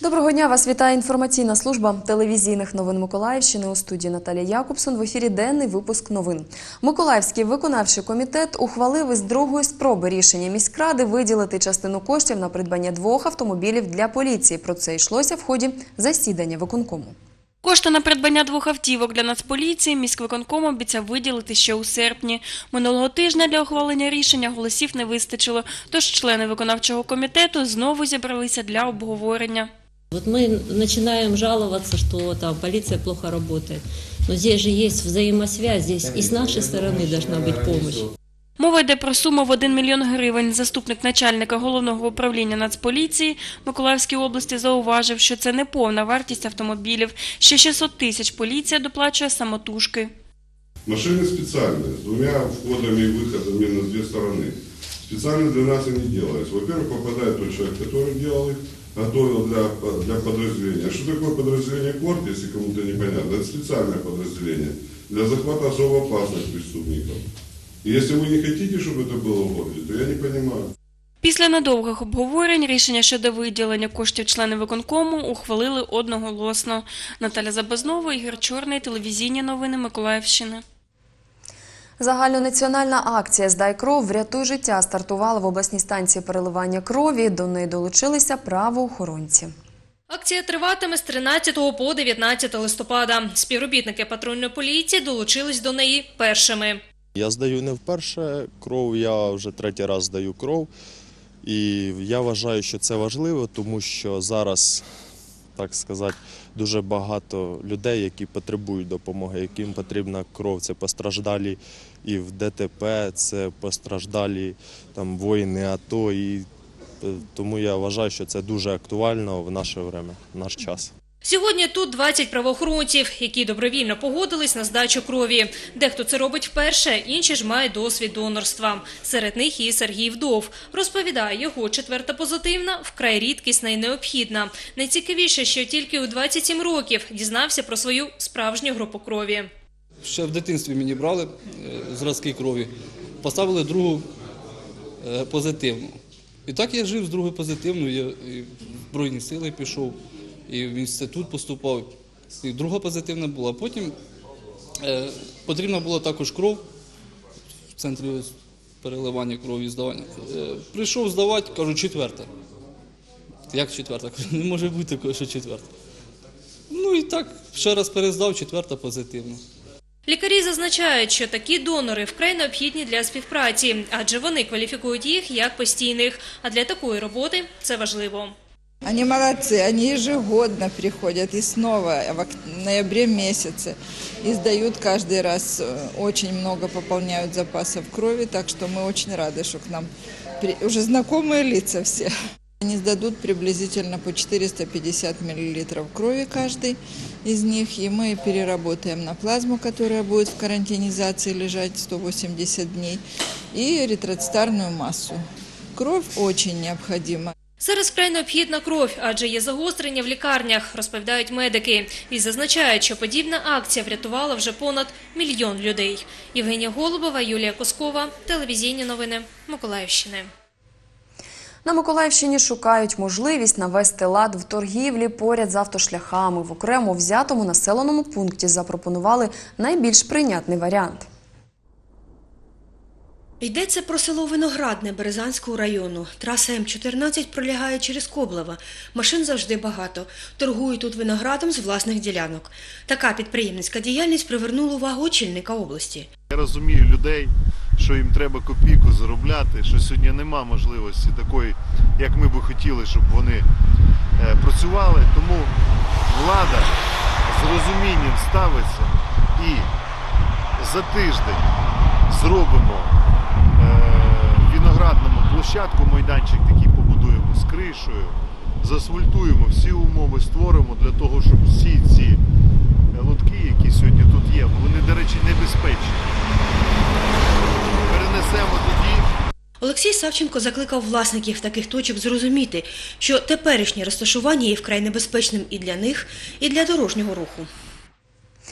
Доброго дня, вас вітає інформаційна служба телевізійних новин Миколаївщини. У студії Наталія Якобсон. В ефірі денний випуск новин. Миколаївський виконавчий комітет ухвалив із другої спроби рішення міськради виділити частину коштів на придбання 2 автомобілів для поліції. Про це йшлося в ході засідання виконкому. Кошти на придбання 2 автівок для Нацполіції міськвиконком обіцяв виділити ще у серпні. Минулого тижня для ухвалення рішення голосів не вистачило, тож члени виконавчого комітету знову зібралися для обговорення. Вот мы начинаем жаловаться, что там полиция плохо работает. Но здесь же есть взаимосвязь, здесь и с нашей стороны должна быть помощь. Мова йде про суму в 1 мільйон гривень. Заступник начальника головного управління Нацполіції Миколаївської області зауважив, що це не повна вартість автомобілів. Ще 600 тисяч поліція доплачує самотужки. Машины специальные, с 2 входами и выходами на 2 стороны. Специально для нас они делаются. Во-первых, попадает тот человек, который делал их, готовил для подразделения. А что такое подразделение КОРТ, если кому-то непонятно? Это специальное подразделение для захвата особо опасных преступников. И если вы не хотите, чтобы это было в городе, то я не понимаю. Після недовгих обговорень рішення щодо виділення коштів члени виконкому ухвалили одноголосно. Наталя Забазнова, Ігор Чорний, телевізійні новини Миколаївщини. Загальнонаціональна акція «Здай кров, врятуй життя» стартувала в обласній станції переливання крові. До неї долучилися правоохоронці. Акція триватиме з 13 по 19 листопада. Співробітники патрульної поліції долучились до неї першими. Я здаю не вперше кров, я вже 3-й раз здаю кров. І я вважаю, що це важливо, тому що зараз, так сказати, дуже багато людей, які потребують допомоги, яким потрібна кров. Це постраждалі і в ДТП, це постраждалі воїни АТО. І тому я вважаю, що це дуже актуально в наше время, в наш час. Сьогодні тут 20 правоохоронців, які добровільно погодились на здачу крові. Дехто це робить вперше, інші ж мають досвід донорства. Серед них і Сергій Вдов. Розповідає, його 4-та позитивна вкрай рідкісна і необхідна. Найцікавіше, що тільки у 27 років дізнався про свою справжню групу крові. Ще в дитинстві мені брали зразки крові, поставили 2-гу позитивну. І так я жив з 2-ю позитивною, я і в Збройні сили пішов. І в інститут поступав, і 2-га позитивна була. Потім потрібна була також кров в центрі переливання крові і здавання. Прийшов здавати, кажу, 4-та. Як 4-та? Не може бути такого, що 4-та. Ну і так, ще раз перездав, 4-та позитивна. Лікарі зазначають, що такі донори вкрай необхідні для співпраці, адже вони кваліфікують їх як постійних, а для такої роботи це важливо. Они молодцы, они ежегодно приходят и снова в ноябре месяце и сдают каждый раз, очень много пополняют запасов крови, так что мы очень рады, что к нам уже знакомые лица все. Они сдадут приблизительно по 450 мл крови каждый из них, и мы переработаем на плазму, которая будет в карантинизации лежать 180 дней, и эритроцитарную массу. Кровь очень необходима. Зараз вкрай необхідна кров, адже є загострення в лікарнях, розповідають медики. І зазначають, що подібна акція врятувала вже понад 1 мільйон людей. Євгенія Голубова, Юлія Коскова, телевізійні новини Миколаївщини. На Миколаївщині шукають можливість навести лад в торгівлі поряд з автошляхами. В окремо взятому населеному пункті запропонували найбільш прийнятний варіант. Йдеться про село Виноградне Березанського району. Траса М14 пролягає через Коблево. Машин завжди багато. Торгують тут виноградом з власних ділянок. Така підприємницька діяльність привернула увагу очільника області. Я розумію людей, що їм треба копійку заробляти, що сьогодні нема можливості такої, як ми би хотіли, щоб вони працювали. Тому влада з розумінням ставиться і за тиждень зробимо виноградному площадку, майданчик такий побудуємо з кришею, заасфальтуємо, всі умови створимо для того, щоб всі ці лотки, які сьогодні тут є, вони, до речі, небезпечні. Перенесемо тоді. Олексій Савченко закликав власників таких точок зрозуміти, що теперішнє розташування є вкрай небезпечним і для них, і для дорожнього руху.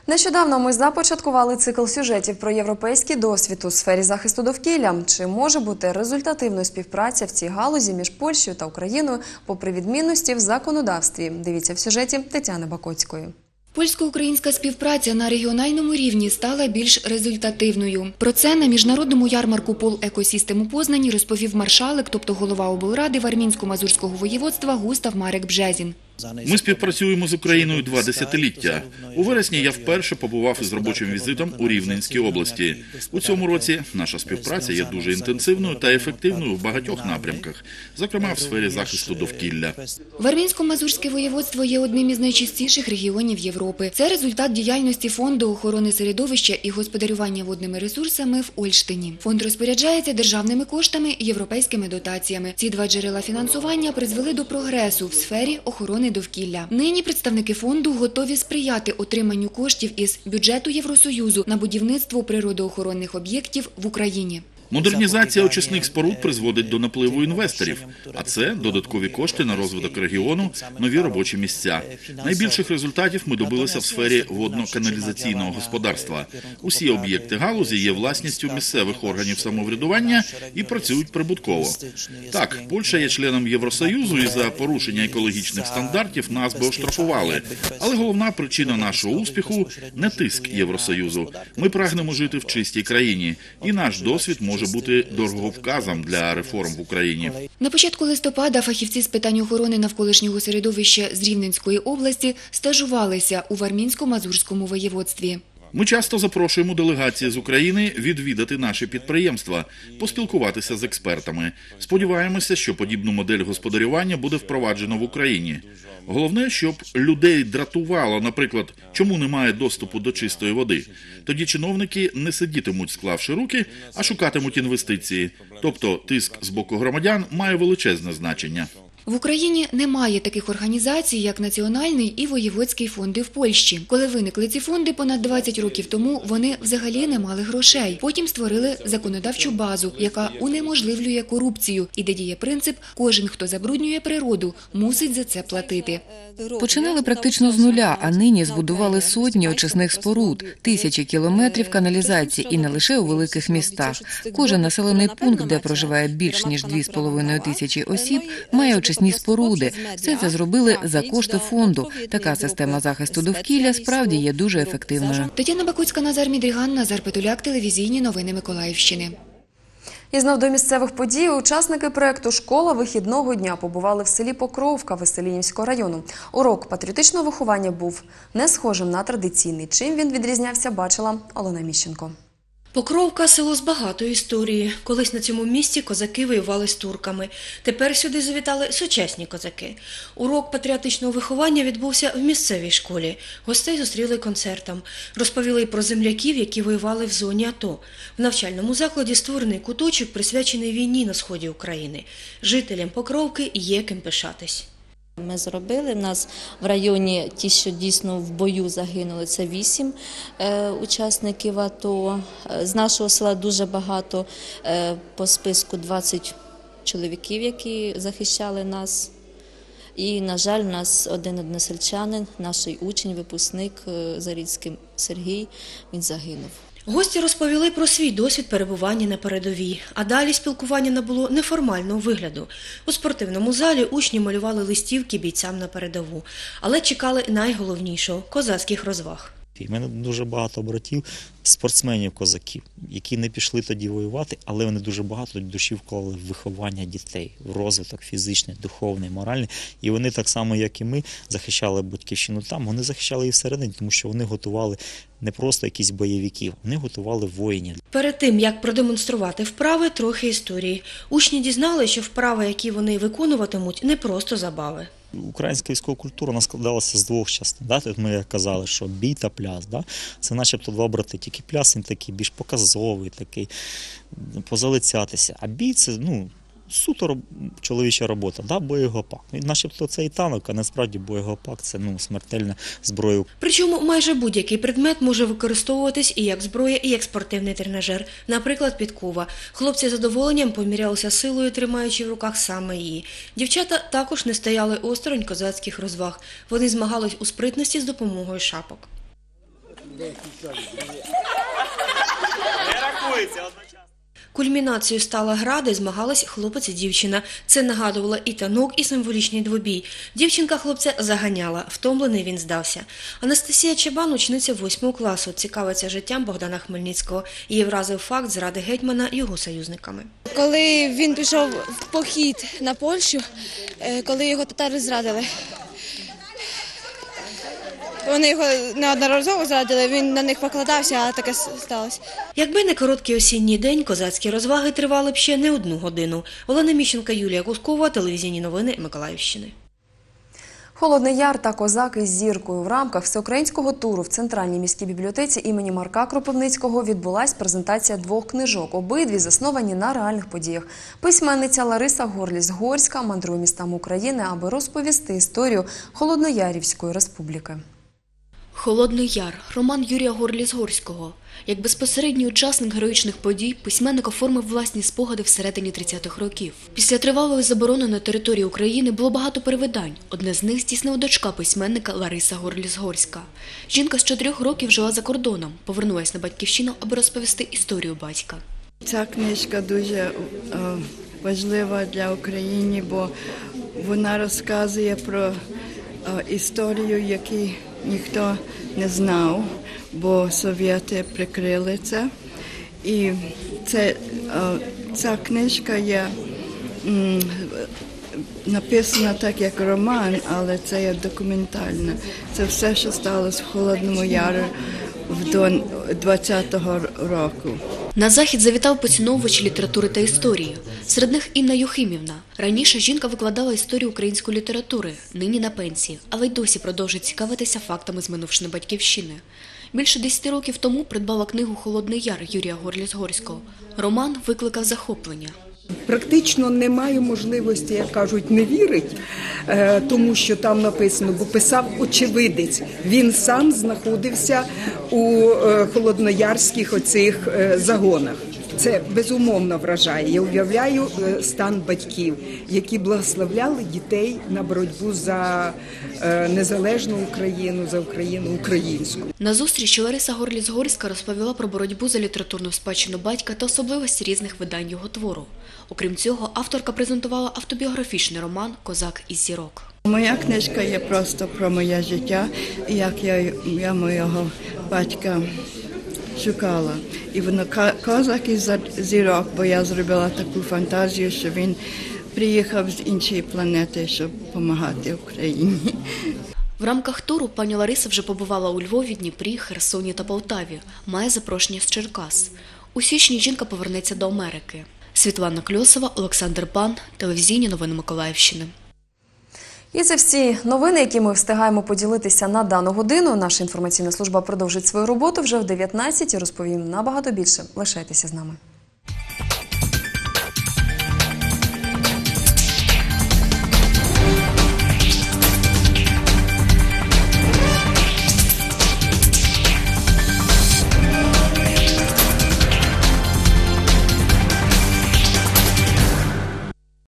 Нещодавно ми започаткували цикл сюжетів про європейський досвід у сфері захисту довкілля. Чи може бути результативною співпраця в цій галузі між Польщею та Україною попри відмінності в законодавстві? Дивіться в сюжеті Тетяни Бакоцької. Польсько-українська співпраця на регіональному рівні стала більш результативною. Про це на міжнародному ярмарку «Пол Екосістем» у Познані розповів маршалик, тобто голова облради Вармінсько-Мазурського воєводства Густав Марек Бжезін. Ми співпрацюємо з Україною 2 десятиліття. У вересні я вперше побував із робочим візитом у Рівненській області. У цьому році наша співпраця є дуже інтенсивною та ефективною в багатьох напрямках, зокрема в сфері захисту довкілля. Вармінсько-Мазурське воєводство є одним із найчистіших регіонів Європи. Це результат діяльності Фонду охорони середовища і господарювання водними ресурсами в Ольштині. Фонд розпоряджається державними коштами і європейськими дотаціями. Ці два джерела фінансування призвели до прогресу в сфері охорони довкілля. Нині представники фонду готові сприяти отриманню коштів із бюджету Євросоюзу на будівництво природоохоронних об'єктів в Україні. Модернізація очисних споруд призводить до напливу інвесторів, а це додаткові кошти на розвиток регіону, нові робочі місця. Найбільших результатів ми добилися в сфері водно-каналізаційного господарства. Усі об'єкти галузі є власністю місцевих органів самоврядування і працюють прибутково. Так, Польща є членом Євросоюзу і за порушення екологічних стандартів нас би оштрафували. Але головна причина нашого успіху – не тиск Євросоюзу. Ми прагнемо жити в чистій країні, і наш досвід може бути дороговказом для реформ в Україні. На початку листопада фахівці з питань охорони навколишнього середовища з Рівненської області стажувалися у Вармінсько-Мазурському воєводстві. Ми часто запрошуємо делегації з України відвідати наші підприємства, поспілкуватися з експертами. Сподіваємося, що подібну модель господарювання буде впроваджено в Україні. Головне, щоб людей дратувало, наприклад, чому немає доступу до чистої води. Тоді чиновники не сидітимуть, склавши руки, а шукатимуть інвестиції. Тобто тиск з боку громадян має величезне значення. В Україні немає таких організацій, як Національний і Воєводський фонди в Польщі. Коли виникли ці фонди понад 20 років тому, вони взагалі не мали грошей. Потім створили законодавчу базу, яка унеможливлює корупцію і де діє принцип «кожен, хто забруднює природу, мусить за це платити». Починали практично з нуля, а нині збудували сотні очисних споруд, тисячі кілометрів каналізації і не лише у великих містах. Кожен населений пункт, де проживає більш ніж 2,5 тисячі осіб, має очисні споруди. Все це зробили за кошти фонду. Така система захисту довкілля справді є дуже ефективною. Тетяна Бакоцька, Назар Мідріган, Назар Петуляк, телевізійні новини Миколаївщини. І знов до місцевих подій учасники проєкту «Школа вихідного дня» побували в селі Покровка Веселіївського району. Урок патріотичного виховання був не схожим на традиційний. Чим він відрізнявся, бачила Олена Міщенко. Покровка – село з багатою історією. Колись на цьому місці козаки воювали з турками. Тепер сюди завітали сучасні козаки. Урок патріотичного виховання відбувся в місцевій школі. Гостей зустріли концертом. Розповіли про земляків, які воювали в зоні АТО. В навчальному закладі створений куточок, присвячений війні на сході України. Жителям Покровки є ким пишатись. Ми зробили, в нас в районі ті, що дійсно в бою загинули, це 8 учасників АТО. З нашого села дуже багато, по списку 20 чоловіків, які захищали нас. І, на жаль, у нас один односельчанин, наш учень, випускник Зарідський Сергій, він загинув. Гості розповіли про свій досвід перебування на передовій, а далі спілкування набуло неформального вигляду. У спортивному залі учні малювали листівки бійцям на передову, але чекали найголовнішого – козацьких розваг. У мене дуже багато братів, спортсменів-козаків, які не пішли тоді воювати, але вони дуже багато душі вклали в виховання дітей, в розвиток фізичний, духовний, моральний. І вони так само, як і ми, захищали батьківщину там, вони захищали і всередині, тому що вони готували не просто якісь бойовиків, вони готували воїнів. Перед тим, як продемонструвати вправи, трохи історії. Учні дізнали, що вправи, які вони виконуватимуть, не просто забави. Українська військова культура вона складалася з 2 частин. Да? Тут ми казали, що бій та пляс. Да? Це начебто 2 брати. Тільки пляс він такий більш показовий, такий, позалицятися. А бій – це суто чоловіча робота, да? Боєгопак. Начебто це і танок, а насправді боєгопак – це смертельна зброя. Причому майже будь-який предмет може використовуватись і як зброя, і як спортивний тренажер. Наприклад, підкова. Хлопці з задоволенням помірялися силою, тримаючи в руках саме її. Дівчата також не стояли осторонь козацьких розваг. Вони змагались у спритності з допомогою шапок. Кульмінацією стала гра, де змагались хлопець і дівчина. Це нагадувало і танок, і символічний двобій. Дівчинка хлопця заганяла, втомлений він здався. Анастасія Чабан, учениця 8 класу, цікавиться життям Богдана Хмельницького. Її вразив факт зради гетьмана його союзниками. Коли він пішов в похід на Польщу, коли його татари зрадили, вони його неодноразово зрадили, він на них покладався, а таке сталося. Якби не короткий осінній день, козацькі розваги тривали б ще не 1 годину. Олена Міщенка, Юлія Кускова, телевізійні новини Миколаївщини. Холодний Яр та козаки з зіркою. В рамках всеукраїнського туру в Центральній міській бібліотеці імені Марка Кропивницького відбулась презентація 2 книжок. Обидві засновані на реальних подіях. Письменниця Лариса Горліс-Горська мандрує містами України, аби розповісти історію Холодноярівської республіки. «Холодний Яр» – роман Юрія Горліс-Горського. Як безпосередній учасник героїчних подій, письменник оформив власні спогади всередині 30-х років. Після тривалої заборони на території України було багато перевидань. Одне з них здійснила дочка письменника Лариса Горліс-Горська. Жінка з 4 років жила за кордоном, повернулась на батьківщину, аби розповісти історію батька. Ця книжка дуже важлива для України, бо вона розказує про історію, яку ніхто не знав, бо совєти прикрили це. І ця книжка є написана так, як роман, але це є документальна. Це все, що сталося в Холодному Яру до 20-го року. На захід завітав поціновувач літератури та історії. Серед них Інна Юхимівна. Раніше жінка викладала історію української літератури, нині на пенсії, але й досі продовжує цікавитися фактами з минувшини батьківщини. Більше 10 років тому придбала книгу «Холодний Яр» Юрія Горліс-Горського. Роман викликав захоплення. Практично немає можливості, як кажуть, не вірить, тому що там написано, бо писав очевидець. Він сам знаходився у холодноярських оцих загонах. Це безумовно вражає. Я уявляю стан батьків, які благословляли дітей на боротьбу за незалежну Україну, за Україну українську. На зустрічі Лариса Горліс-Горська розповіла про боротьбу за літературну спадщину батька та особливості різних видань його твору. Окрім цього, авторка презентувала автобіографічний роман «Козак із зірок». Моя книжка є просто про моє життя, і як я моєго батька шукала. І воно «Козак із зірок», бо я зробила таку фантазію, що він приїхав з іншої планети, щоб допомагати Україні. В рамках туру пані Лариса вже побувала у Львові, Дніпрі, Херсоні та Полтаві. Має запрошення з Черкас. У січні жінка повернеться до Америки. Світлана Кльосова, Олександр Пан, телевізійні новини Миколаївщини. І це всі новини, які ми встигаємо поділитися на дану годину. Наша інформаційна служба продовжить свою роботу вже в 19-й. Розповім набагато більше. Лишайтеся з нами.